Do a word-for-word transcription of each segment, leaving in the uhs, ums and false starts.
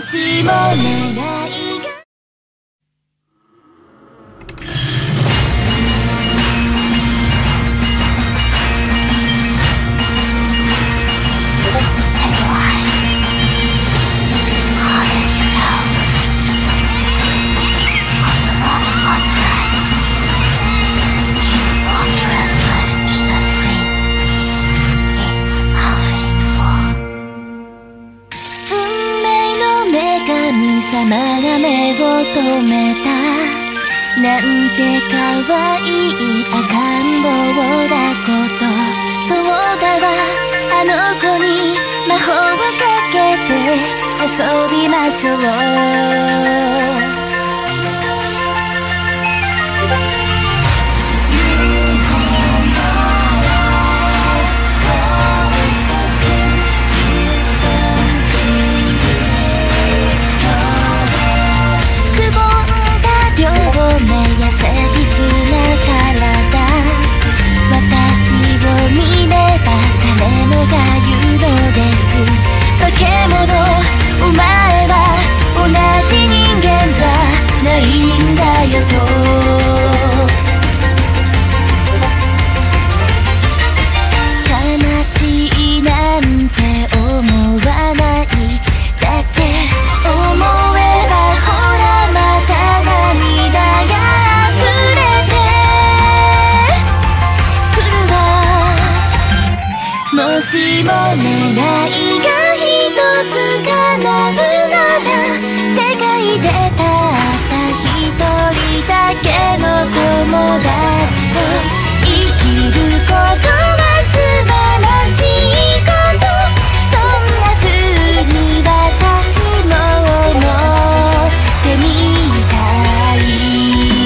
しも願いが様が目を留めたなんて可愛い赤ん坊だことそうだわあの子に魔法をかけて遊びましょうもしも願いが一つ叶うなら世界でたった一人だけの友達と生きることは素晴らしいことそんな風に私も思ってみたい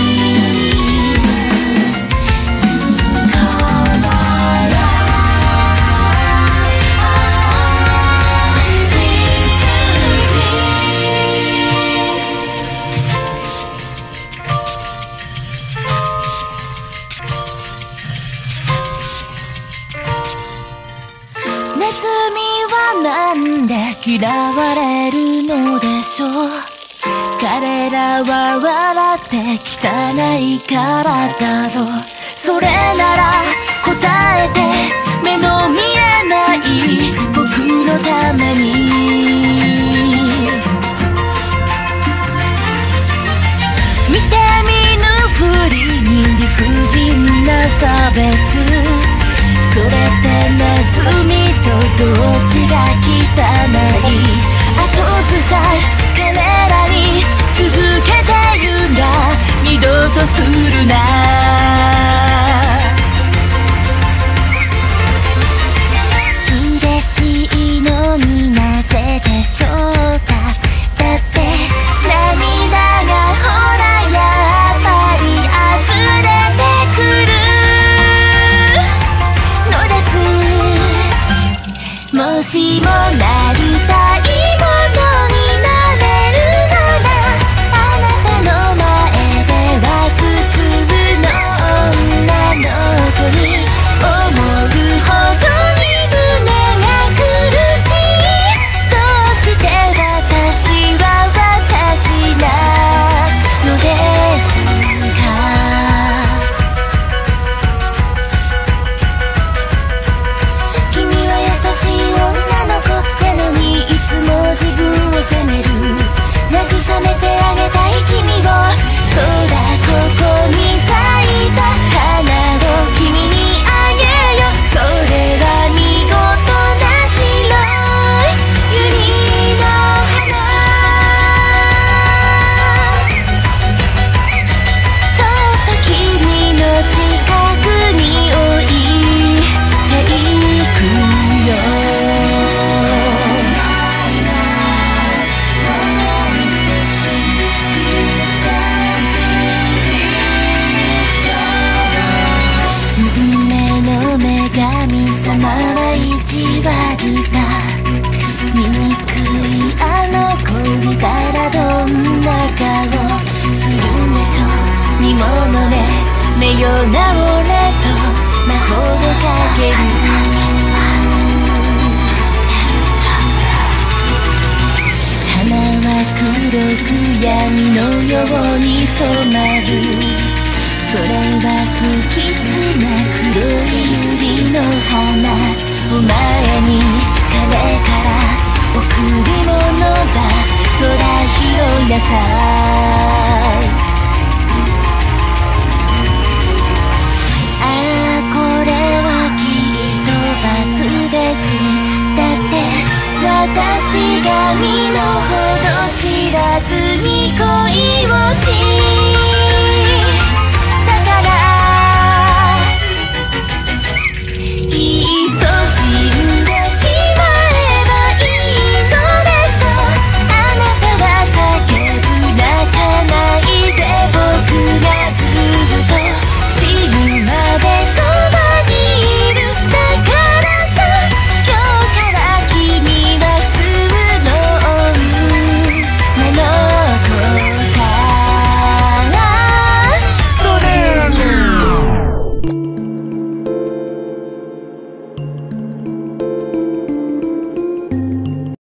ネズミはなんで嫌われるのでしょう彼らは笑って汚いからだろうそれなら答えて目の見えない僕のために見て見ぬふりに理不尽な差別それってネズミとどっちが汚い後ずさ彼らに続けて言うんだ二度とするな嬉しいのになぜでしょうかだって涙がほらやっぱり溢れてくるもしもなりたいものになれるならあなたの前では普通の女の子に思うほどに胸が苦しいどうして私は私なのですか君は優しい女の子なのにいつも自分を責める慰めてあげたい君をそうだここに咲いた花を君にあげよそれは見事な白い百合の花そっと君の近くに置いていくよ運命の女神様は意地悪だ醜いあの子見たらどんな顔するんでしょう煮物ね目よな俺と魔法をかける花はうに染まる。それは不吉な黒い百合の花。お前に彼から贈り物だ。空広いなさい。ああこれはきっと罰です。だって私が身の程知らずに恋を